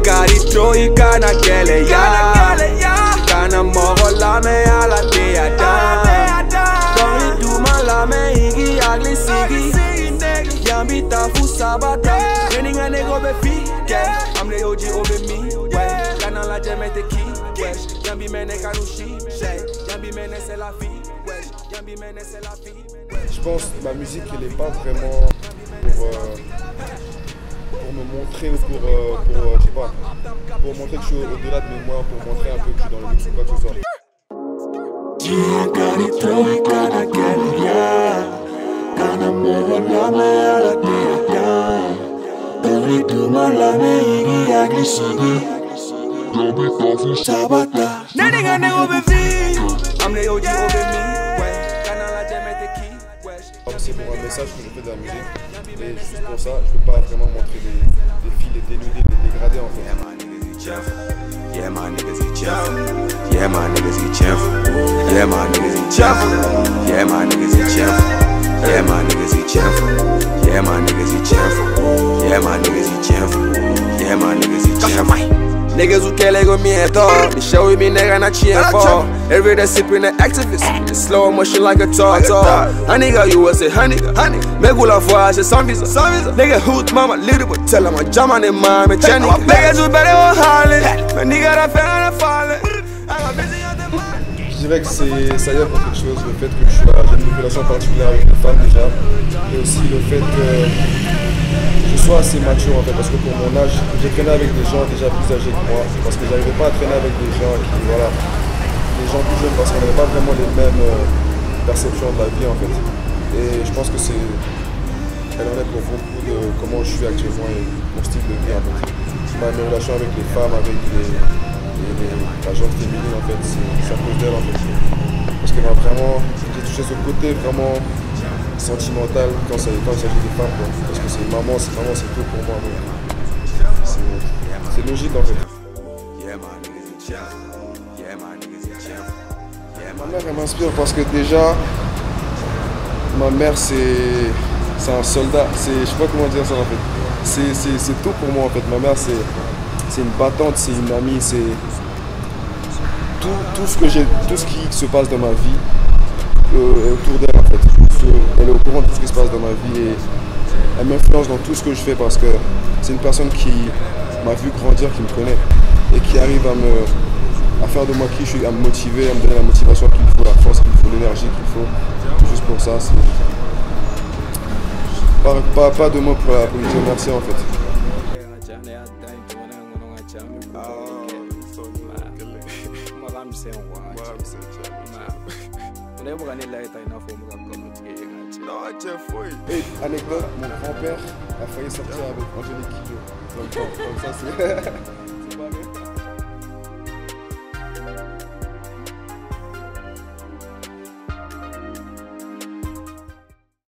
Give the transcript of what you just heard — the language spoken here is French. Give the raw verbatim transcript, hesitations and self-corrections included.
Carito y cana que le ya. Cana moro la me a la tea da. Don't do my la me igi agli sigi. Yambita fu sabata. Training a nego be fi. I'm the O G over me. Cana la jeme te ki. Yambi mene kanushi. Yambi mene c'est la vie. Yambi mene c'est la vie. Je pense que ma musique elle est pas vraiment pour, euh, pour me montrer ou pour, euh, pour euh, je sais pas, pour montrer que je suis au-delà de mes moyens, pour montrer un peu que je suis dans le mix ou quoi que ce soit. C'est pour un message que je fais de la musique et juste pour ça je peux pas vraiment montrer des, des filles, des dénudés, des dégradés en fait. Yeah my niggas eat Jeff. Yeah my niggas eat Jeff. Yeah my niggas eat Jeff. Yeah my niggas eat Jeff. Yeah my niggas eat Jeff. Yeah my niggas eat Jeff. Yeah my niggas eat Jeff. Yeah my niggas eat Jeff. Niggas who can't let go me at all. They show with me nigga not cheering for. Every day sipping the activist. The slow motion like a tortoise. A nigga you was a honey. Make all of voix c'est sans visa. Nigga hoot mama little but tell him I'm jamming in my me Jenny. Niggas who better go Harley. My nigga that fell on the falling. Je dirais que c'est ça y est pour quelque chose, le fait que je suis j'ai une relation particulière avec les femmes déjà, et aussi le fait que je sois assez mature en fait, parce que pour mon âge, j'ai traîné avec des gens déjà plus âgés que moi, parce que j'arrivais pas à traîner avec des gens qui, voilà, des gens plus jeunes, parce qu'on n'avait pas vraiment les mêmes euh, perceptions de la vie en fait. Et je pense que c'est, elle en est pour beaucoup de comment je suis actuellement et mon style de vie en fait. Ma relation avec les femmes, avec les Et les, la gente féminine en fait, c'est à cause d'elle en fait. Parce qu'elle m'a vraiment, j'ai touché ce côté vraiment sentimental quand il s'agit des femmes quoi. Parce que c'est maman, c'est vraiment c'est tout pour moi. C'est logique en fait. Ma mère elle m'inspire parce que déjà, ma mère c'est un soldat, je sais pas comment dire ça en fait. C'est tout pour moi en fait. Ma mère c'est c'est une battante, c'est une amie, c'est tout, tout ce que j'ai, tout ce qui se passe dans ma vie euh, autour d'elle en fait. Elle est au courant de tout ce qui se passe dans ma vie et elle m'influence dans tout ce que je fais parce que c'est une personne qui m'a vu grandir, qui me connaît et qui arrive à me à faire de moi qui je suis, à me motiver, à me donner la motivation qu'il faut, la force qu'il faut, l'énergie qu'il faut. Juste pour ça, c'est pas, pas, pas de mots pour, pour lui dire merci en fait. Et anecdote, mon grand-père a failli sortir avec Angélique Kidjo. Donc, comme ça, c'est...